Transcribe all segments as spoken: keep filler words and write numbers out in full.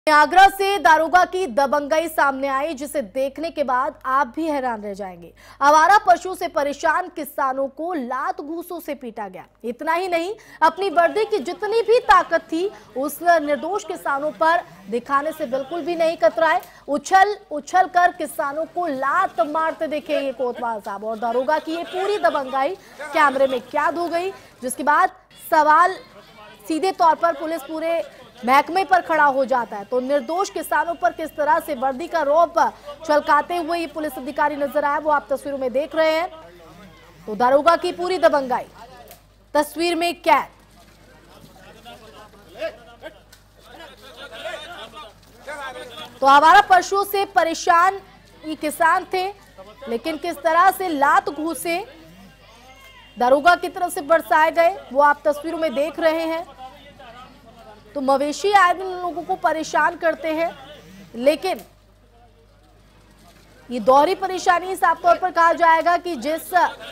आगरा से दारोगा की दबंगई सामने आई, जिसे देखने के बाद आप भी हैरान रह जाएंगे। आवारा पशु से परेशान किसानों को लात घूसों से पीटा गया। इतना ही नहीं, अपनी वर्दी की जितनी भी ताकत थी उस निर्दोष किसानों पर दिखाने से बिल्कुल भी नहीं कतराए। उछल उछल कर किसानों को लात मारते देखे ये कोतवाल साहब। और दारोगा की ये पूरी दबंगई कैमरे में कैद हो गई, जिसके बाद सवाल सीधे तौर पर पुलिस पूरे महकमे पर खड़ा हो जाता है। तो निर्दोष किसानों पर किस तरह से वर्दी का रौब छलकाते हुए ये पुलिस अधिकारी नजर आए, वो आप तस्वीरों में देख रहे हैं। तो दारोगा की पूरी दबंगाई तस्वीर में कैद। तो आवारा पशुओं से परेशान ये किसान थे, लेकिन किस तरह से लात घूसे दारोगा की तरफ से बरसाए गए वो आप तस्वीरों में देख रहे हैं। तो मवेशी आए दिन लोगों को परेशान करते हैं, लेकिन ये दोहरी परेशानी साफ तौर पर कहा जाएगा कि जिस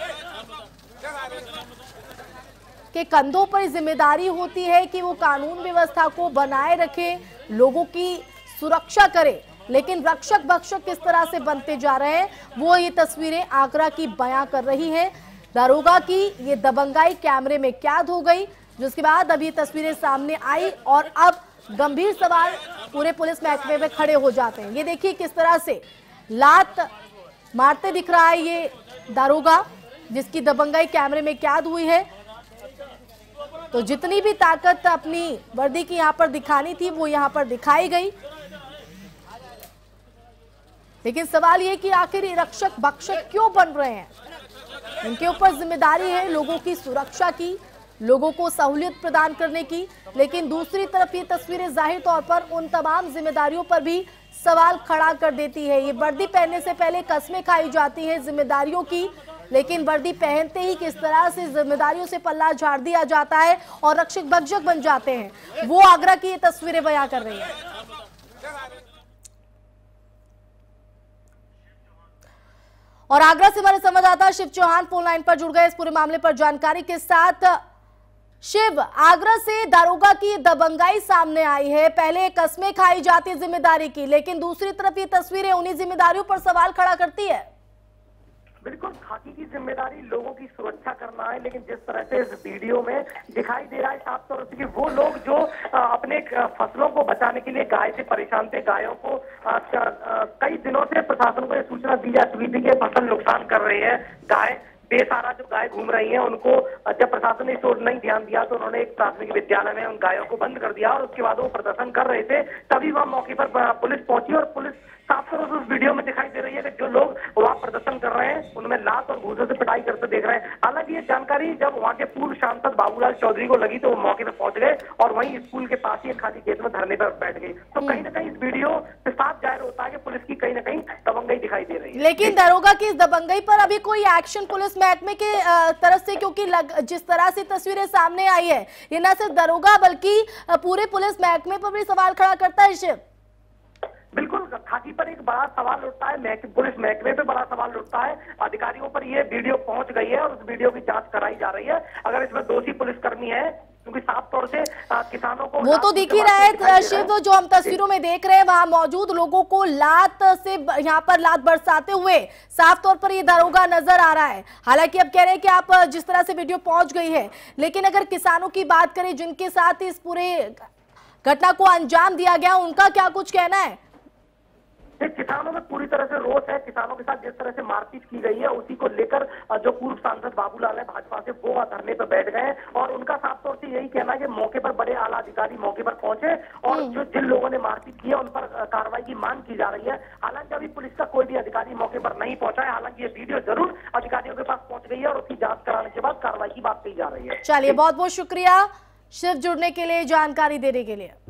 के कंधों पर जिम्मेदारी होती है कि वो कानून व्यवस्था को बनाए रखे, लोगों की सुरक्षा करे, लेकिन रक्षक भक्षक किस तरह से बनते जा रहे हैं वो ये तस्वीरें आगरा की बयां कर रही है। दारोगा की ये दबंगाई कैमरे में कैद हो गई, जिसके बाद अब ये तस्वीरें सामने आई और अब गंभीर सवाल पूरे पुलिस महकमे में खड़े हो जाते हैं। ये देखिए किस तरह से लात मारते दिख रहा है ये दारोगा, जिसकी दबंगाई कैमरे में कैद हुई है। तो जितनी भी ताकत अपनी वर्दी की यहां पर दिखानी थी वो यहां पर दिखाई गई, लेकिन सवाल ये कि आखिर ये रक्षक भक्षक क्यों बन रहे हैं। इनके ऊपर जिम्मेदारी है लोगों की सुरक्षा की, लोगों को सहूलियत प्रदान करने की, लेकिन दूसरी तरफ ये तस्वीरें जाहिर तौर पर उन तमाम जिम्मेदारियों पर भी सवाल खड़ा कर देती है। ये वर्दी पहनने से पहले कस्में खाई जाती हैं जिम्मेदारियों की, लेकिन वर्दी पहनते ही किस तरह से जिम्मेदारियों से पल्ला झाड़ दिया जाता है और रक्षक भक्षक बन जाते हैं, वो आगरा की ये तस्वीरें बयां कर रही है। और आगरा से हमारे संवाददाता शिव चौहान फोन लाइन पर जुड़ गए इस पूरे मामले पर जानकारी के साथ। शिव, आगरा से दारोगा की दबंगाई सामने आई है, पहले कस्में खाई जाती जिम्मेदारी की, लेकिन दूसरी तरफ ये तस्वीरें उन्हीं जिम्मेदारियों पर सवाल खड़ा करती है। बिल्कुल, खाकी की जिम्मेदारी लोगों की सुरक्षा करना है, लेकिन जिस तरह से इस वीडियो में दिखाई दे रहा है साफ तौर से कि वो लोग जो अपने फसलों को बचाने के लिए गाय से परेशान थे, गायों को कई दिनों से प्रशासन को ये सूचना दी जा चुकी थी कि फसल नुकसान कर रही है, गाय बेसहारा जो गाय घूम रही है उनको, जब प्रशासन ने इस ओर नहीं ध्यान दिया तो उन्होंने एक प्राथमिक विद्यालय में उन गायों को बंद कर दिया और उसके बाद वो प्रदर्शन कर रहे थे। तभी वहां मौके पर पुलिस पहुंची और पुलिस साफ तौर से उस वीडियो में दिखाई दे रही है कि जो लोग वहां प्रदर्शन कर रहे हैं उनमें लात और घूसों से पिटाई करते देख रहे हैं। हालांकि ये जानकारी जब वहां के पूर्व सांसद बाबूलाल चौधरी को लगी तो वो मौके पर पहुंच गए और वहीं स्कूल के पास ही खाली खेत में धरने पर बैठ गए। तो कहीं ना कहीं इस वीडियो से साफ जाहिर होता है कि पुलिस की कहीं ना कहीं दबंगई दिखाई दे रही है। लेकिन दारोगा की इस दबंगई पर अभी कोई एक्शन पुलिस महकमे के तरफ से, क्योंकि लग, जिस तरह से तस्वीरें सामने आई है ये न सिर्फ दारोगा बल्कि पूरे पुलिस महकमे पर भी सवाल खड़ा करता है। शिव, बिल्कुल, खाकी पर एक बड़ा सवाल उठता है, पुलिस महकमे पे बड़ा सवाल उठता है। अधिकारियों पर ये वीडियो पहुंच गई है और उस वीडियो की जांच कराई जा रही है। अगर इसमें दोषी पुलिसकर्मी है, क्योंकि साफ तौर से किसानों को वो तो दिख ही रहा है शिव, जो हम तस्वीरों में देख रहे हैं वहां मौजूद लोगों को लात से यहाँ पर लात बरसाते हुए साफ तौर पर ये दारोगा नजर आ रहा है। हालांकि अब कह रहे हैं कि आप जिस तरह से वीडियो पहुंच गई है, लेकिन अगर किसानों की बात करें जिनके साथ इस पूरे घटना को अंजाम दिया गया, उनका क्या कुछ कहना है? किसानों में पूरी तरह से रोष है। किसानों के साथ जिस तरह से मारपीट की गई है उसी को लेकर जो पूर्व सांसद बाबूलाल है भाजपा से, वो धरने पर बैठ गए और उनका साफ तौर से यही कहना है कि मौके पर बड़े आला अधिकारी मौके पर पहुंचे और जो जिन लोगों ने मारपीट की है उन पर कार्रवाई की मांग की जा रही है। हालांकि अभी पुलिस का कोई भी अधिकारी मौके पर नहीं पहुंचा है। हालांकि ये वीडियो जरूर अधिकारियों के पास पहुंच गई है और उसकी जांच कराने के बाद कार्रवाई की बात कही जा रही है। चलिए, बहुत बहुत शुक्रिया शिव जुड़ने के लिए, जानकारी देने के लिए।